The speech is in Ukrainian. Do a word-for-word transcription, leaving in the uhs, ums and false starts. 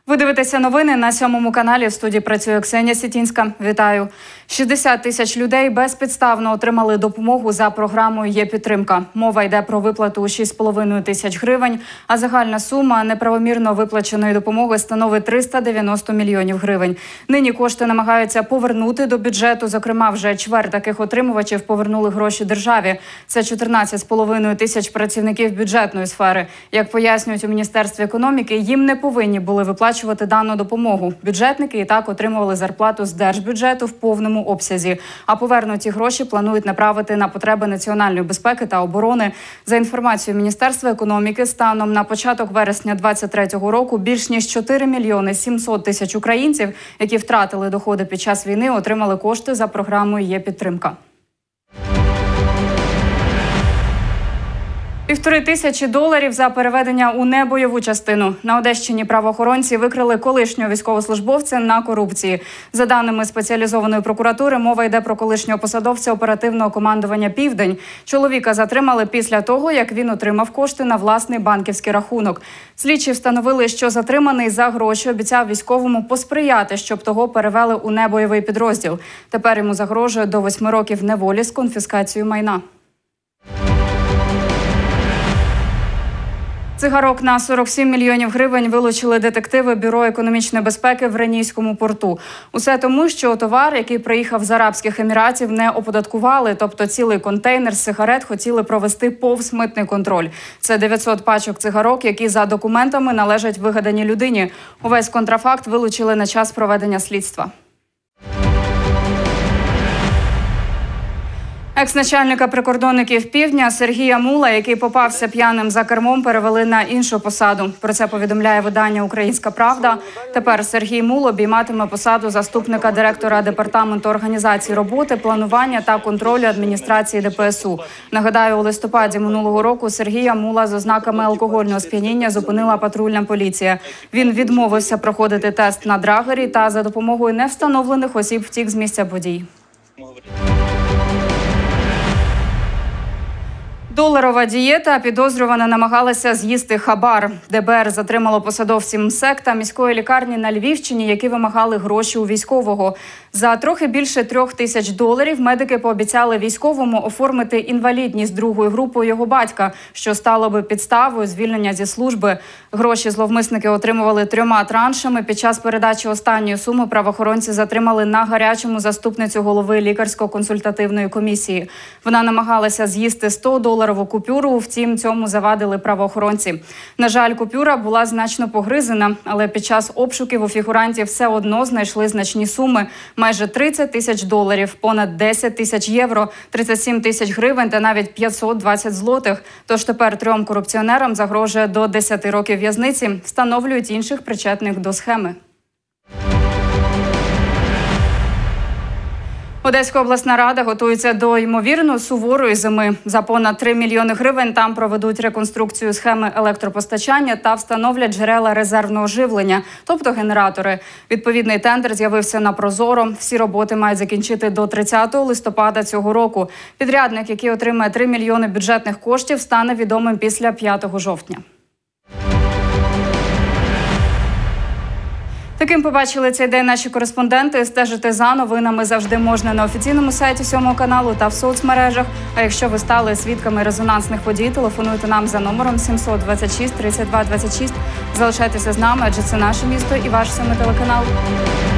Ви дивитеся новини на сьомому каналі. В студії працює Ксенія Сітінська. Вітаю. шістдесят тисяч людей безпідставно отримали допомогу за програмою «Є-підтримка». Мова йде про виплату у шість з половиною тисяч гривень, а загальна сума неправомірно виплаченої допомоги становить триста дев'яносто мільйонів гривень. Нині кошти намагаються повернути до бюджету. Зокрема, вже чверть таких отримувачів повернули гроші державі. Це чотирнадцять з половиною тисяч працівників бюджетної сфери. Як пояснюють у Міністерстві економіки, їм не повинні були виплачувати дану допомогу. Бюджетники і так отримували зарплату з держбюджету в повному обсязі. А повернуті гроші планують направити на потреби національної безпеки та оборони. За інформацією Міністерства економіки, станом на початок вересня двадцять третього року більш ніж чотири мільйони сімсот тисяч українців, які втратили доходи під час війни, отримали кошти за програмою «Є-підтримка». Півтори тисячі доларів за переведення у небойову частину. На Одещині правоохоронці викрили колишнього військовослужбовця на корупції. За даними спеціалізованої прокуратури, мова йде про колишнього посадовця оперативного командування «Південь». Чоловіка затримали після того, як він отримав кошти на власний банківський рахунок. Слідчі встановили, що затриманий за гроші обіцяв військовому посприяти, щоб того перевели у небойовий підрозділ. Тепер йому загрожує до восьми років неволі з конфіскацією майна. Цигарок на сорок сім мільйонів гривень вилучили детективи Бюро економічної безпеки в Ренійському порту. Усе тому, що товар, який приїхав з Арабських Еміратів, не оподаткували, тобто цілий контейнер з сигарет хотіли провести повз митний контроль. Це дев'ятсот пачок цигарок, які за документами належать вигаданій людині. Увесь контрафакт вилучили на час проведення слідства. Екс-начальника прикордонників Півдня Сергія Мула, який попався п'яним за кермом, перевели на іншу посаду. Про це повідомляє видання «Українська правда». Тепер Сергій Мул обійматиме посаду заступника директора Департаменту організації роботи, планування та контролю адміністрації Де Пе Ес У. Нагадаю, у листопаді минулого року Сергія Мула з ознаками алкогольного сп'яніння зупинила патрульна поліція. Він відмовився проходити тест на драгері та за допомогою невстановлених осіб втік з місця подій. Доларова дієта. Підозрювана намагалася з'їсти хабар. Де Бе Ер затримало посадовців МСЕК та міської лікарні на Львівщині, які вимагали гроші у військового. За трохи більше трьох тисяч доларів медики пообіцяли військовому оформити інвалідність другої групи його батька, що стало би підставою звільнення зі служби. Гроші зловмисники отримували трьома траншами. Під час передачі останньої суми правоохоронці затримали на гарячому заступницю голови лікарсько-консультативної комісії. Вона намагалася з'їсти сто доларову купюру, втім цьому завадили правоохоронці. На жаль, купюра була значно погризена, але під час обшуків у фігурантів все одно знайшли значні суми – майже тридцять тисяч доларів, понад десять тисяч євро, тридцять сім тисяч гривень та навіть п'ятсот двадцять злотих. Тож тепер трьом корупціонерам загрожує до десяти років в'язниці, встановлюють інших причетних до схеми. Одеська обласна рада готується до ймовірно суворої зими. За понад три мільйони гривень там проведуть реконструкцію схеми електропостачання та встановлять джерела резервного живлення, тобто генератори. Відповідний тендер з'явився на Прозоро. Всі роботи мають закінчити до тридцятого листопада цього року. Підрядник, який отримає три мільйони бюджетних коштів, стане відомим після п'ятого жовтня. Таким побачили цей день наші кореспонденти. Стежити за новинами завжди можна на офіційному сайті сьомого каналу та в соцмережах. А якщо ви стали свідками резонансних подій, телефонуйте нам за номером сімсот двадцять шість тридцять два двадцять шість. Залишайтеся з нами, адже це наше місто і ваш сьомий телеканал.